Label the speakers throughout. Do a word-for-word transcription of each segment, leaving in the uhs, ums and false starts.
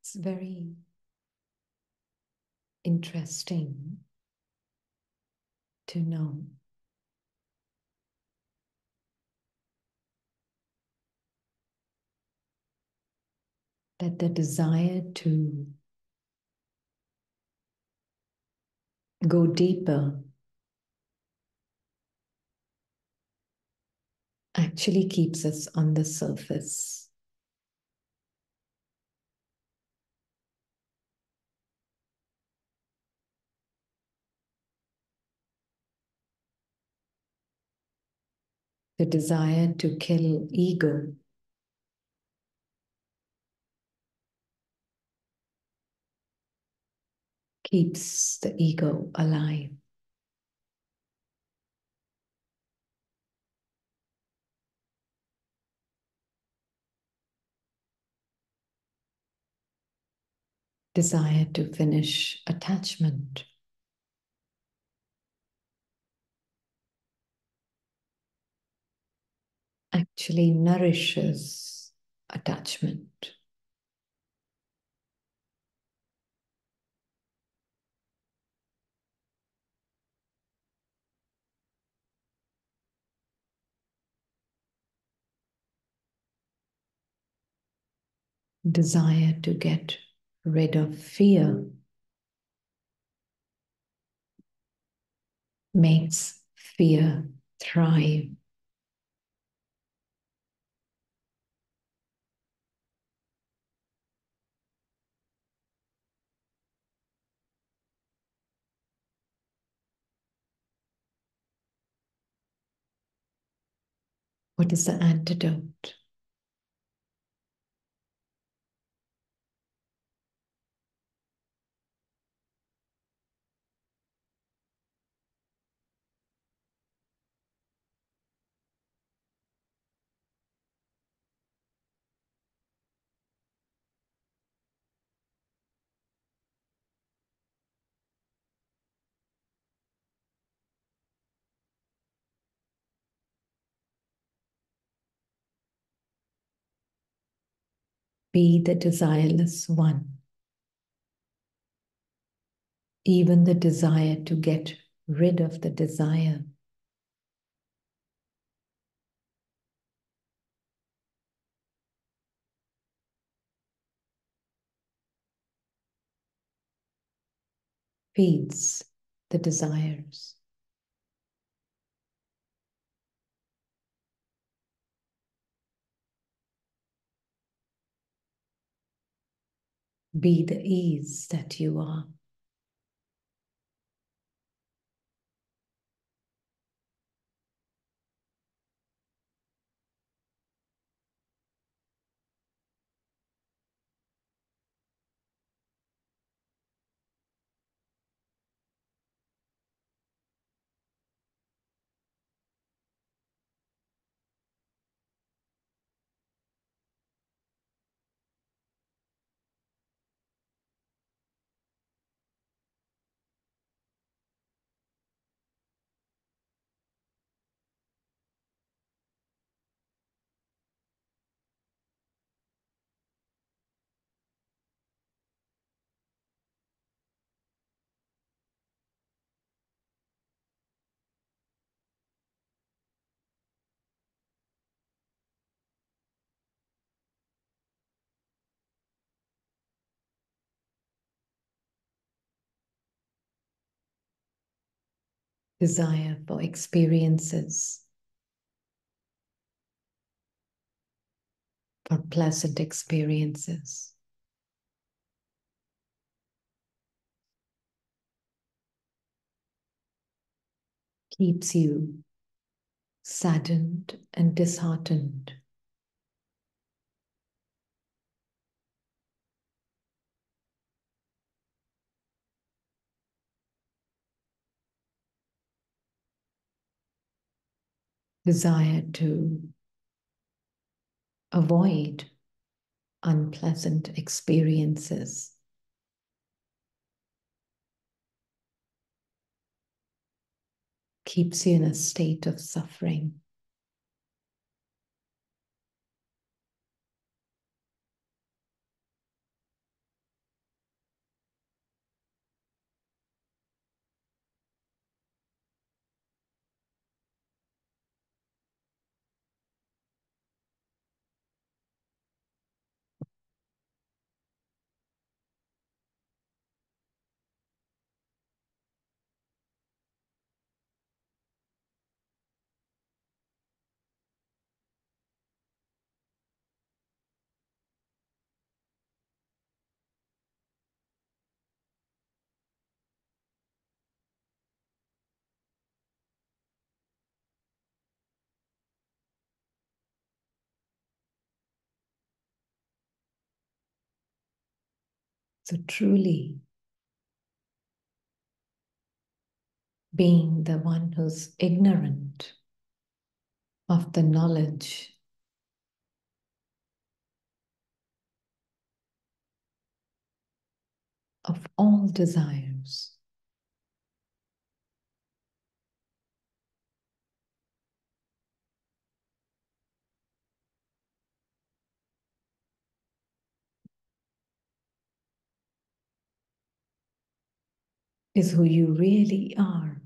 Speaker 1: It's very interesting to know that the desire to go deeper actually keeps us on the surface. The desire to kill ego keeps the ego alive. Desire to finish attachment actually nourishes attachment. Desire to get rid of fear makes fear thrive. What is the antidote? Be the desireless one. Even the desire to get rid of the desire feeds the desires. Be the ease that you are. Desire for experiences, for pleasant experiences. Keeps you saddened and disheartened. Desire to avoid unpleasant experiences keeps you in a state of suffering. So truly, being the one who's ignorant of the knowledge of all desires, is who you really are.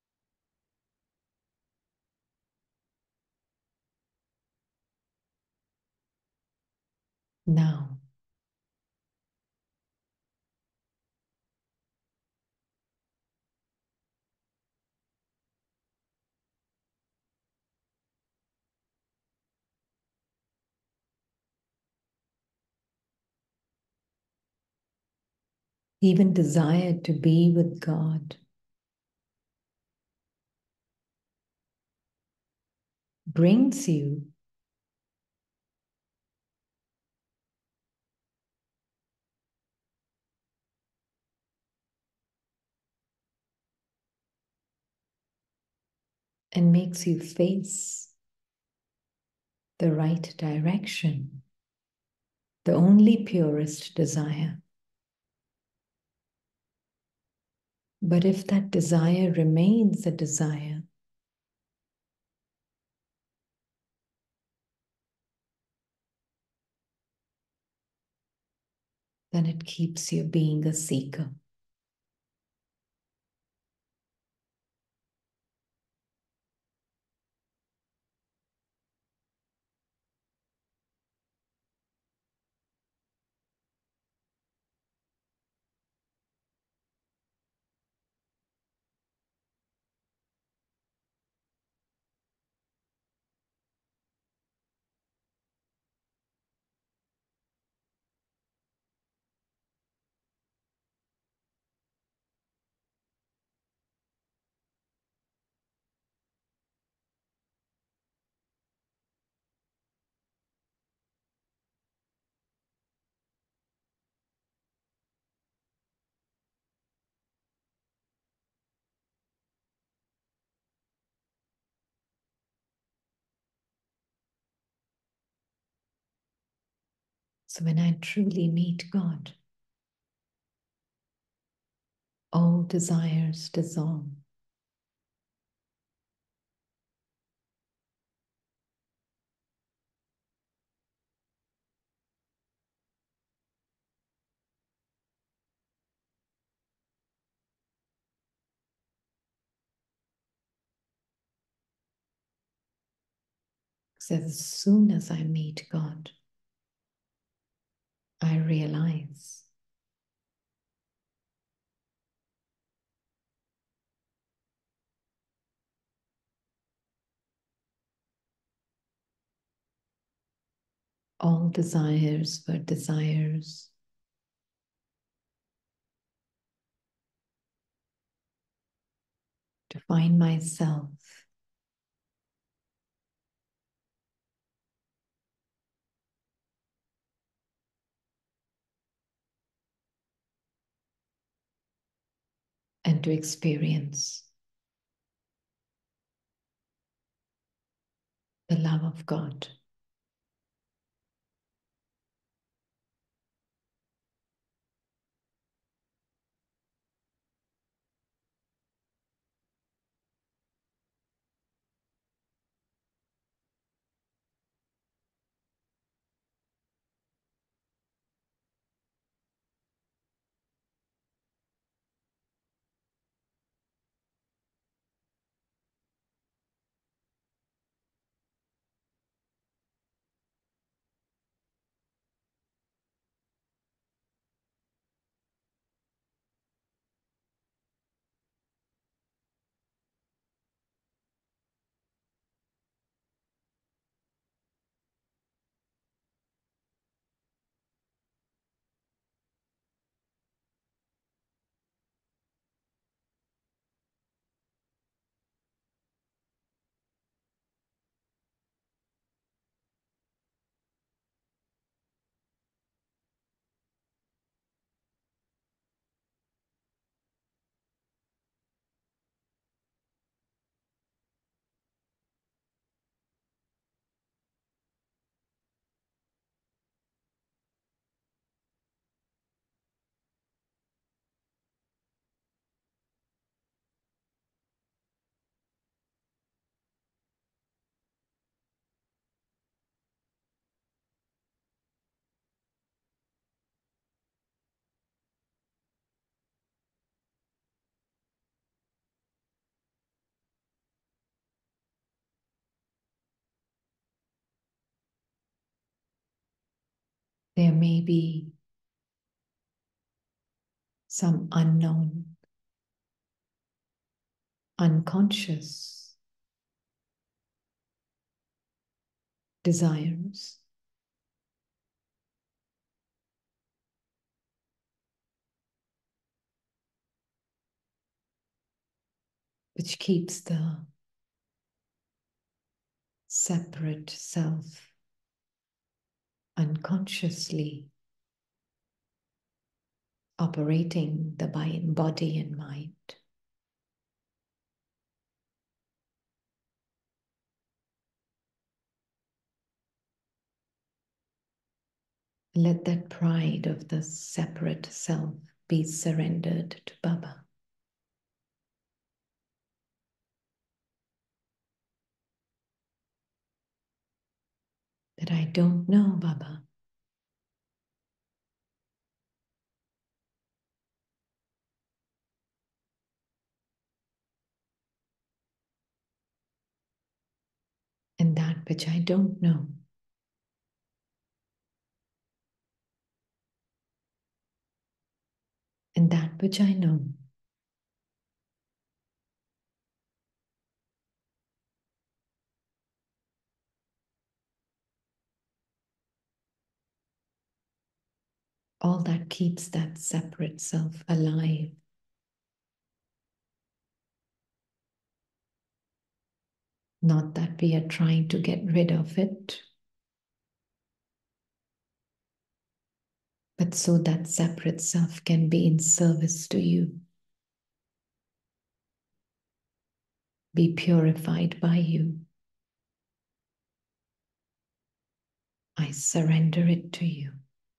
Speaker 1: Now, even desire to be with God brings you and makes you face the right direction, the only purest desire. But if that desire remains a desire, then it keeps you being a seeker. So when I truly meet God, all desires dissolve. So as soon as I meet God, I realize all desires were desires to find myself and to experience the love of God. There may be some unknown, unconscious desires. Which keeps the separate self unconsciously operating the body and mind. Let that pride of the separate self be surrendered to Baba. That I don't know Baba. And that which I don't know, and that which I know, all that keeps that separate self alive. Not that we are trying to get rid of it, but so that separate self can be in service to you, be purified by you. I surrender it to you.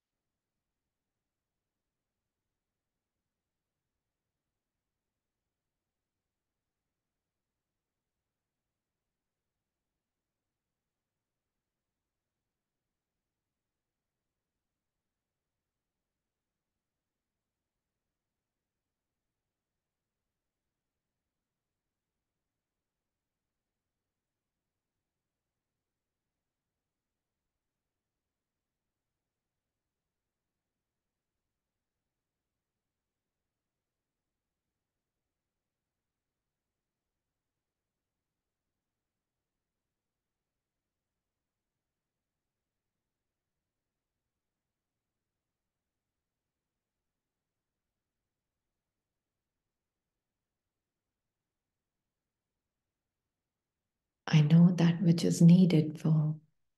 Speaker 1: I know that which is needed for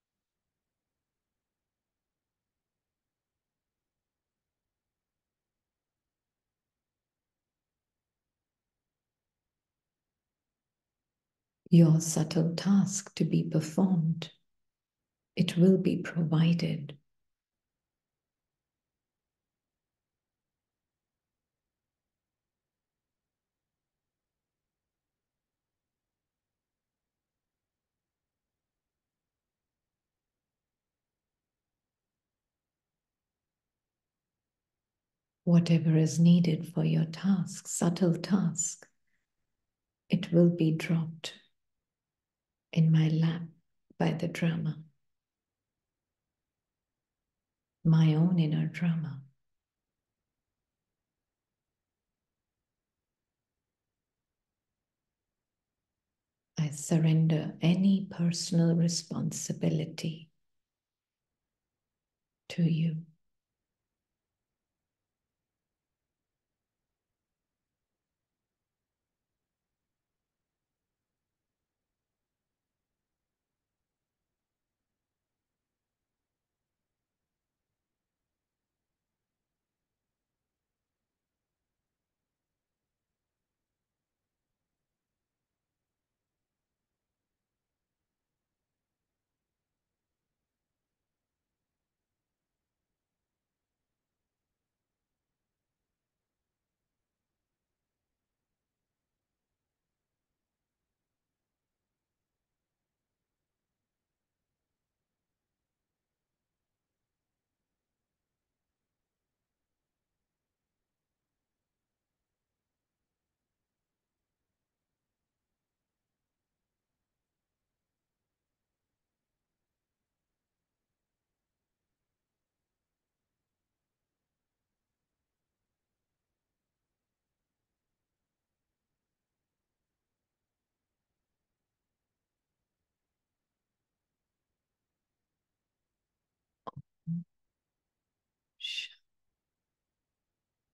Speaker 1: your subtle task to be performed. It will be provided. Whatever is needed for your task, subtle task, it will be dropped in my lap by the drama, my own inner drama. I surrender any personal responsibility to you.